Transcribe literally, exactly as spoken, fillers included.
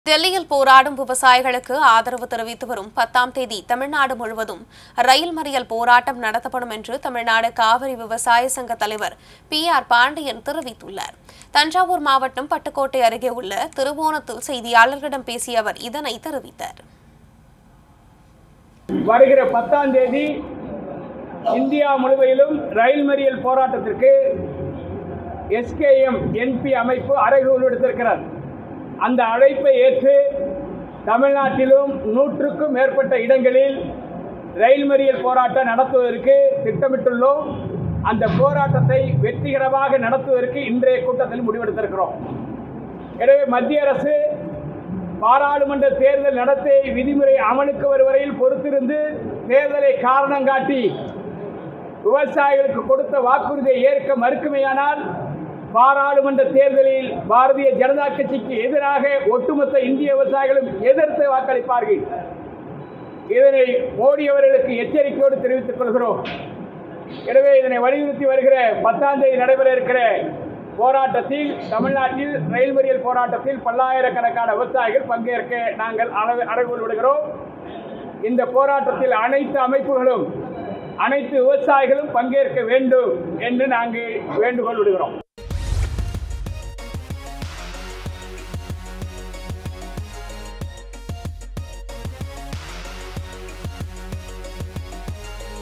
டெல்லியில் போராடும் விவசாயிகளுக்கு ஆதரவு தெரிவித்து வரும் பத்தாம் தேதி தமிழ்நாடு முழுவதும் ரயில் மறியல் போராட்டம் நடத்தப்படும் என்று தமிழ்நாடு காவிரி விவசாய சங்க தலைவர் பி ஆர் பாண்டியன் தெரிவித்துள்ளார். தஞ்சாவூர் மாவட்டம் பட்டுக்கோட்டை அருகே உள்ள திருவோணத்தில் செய்தியாளர்களிடம் பேசிய அவர் இதனை தெரிவித்தார். வருகிற பத்தாம் தேதி இந்தியா முழுவதிலும் ரயில் மறியல் போராட்டத்திற்கு S K M N P அமைப்பு அறைகூவல் விடுத்திருக்கிறார். அந்த அழைப்பை ஏற்று தமிழ்நாட்டிலும் நூற்றுக்கும் மேற்பட்ட இடங்களில் ரயில் மறியல் போராட்டம் நடத்துவதற்கு திட்டமிட்டுள்ளோம். அந்த போராட்டத்தை வெற்றிகரமாக நடத்துவதற்கு இன்றைய கூட்டத்தில் முடிவெடுத்திருக்கிறோம். எனவே மத்திய அரசு பாராளுமன்ற தேர்தல் நடத்தை விதிமுறை அமலுக்கு வருவரையில் பொறுத்திருந்து தேர்தலை காரணம் காட்டி விவசாயிகளுக்கு கொடுத்த வாக்குறுதியை ஏற்க மறுக்குமையானால் பாராளுமன்ற தேர்தலில் பாரதிய ஜனதா கட்சிக்கு எதிராக ஒட்டுமொத்த இந்திய விவசாயிகளும் எதிர்த்து வாக்களிப்பார்கள். இதனை மோடி அவர்களுக்கு எச்சரிக்கையோடு தெரிவித்துக் கொள்கிறோம். எனவே இதனை வலியுறுத்தி வருகிற பத்தாம் தேதி நடைபெற இருக்கிற போராட்டத்தில் தமிழ்நாட்டில் ரயில் மறியல் போராட்டத்தில் பல்லாயிரக்கணக்கான விவசாயிகள் பங்கேற்க நாங்கள் அறைகூவல் விடுகிறோம். இந்த போராட்டத்தில் அனைத்து அமைப்புகளும் அனைத்து விவசாயிகளும் பங்கேற்க வேண்டும் என்று நாங்கள் வேண்டுகோள் விடுகிறோம்.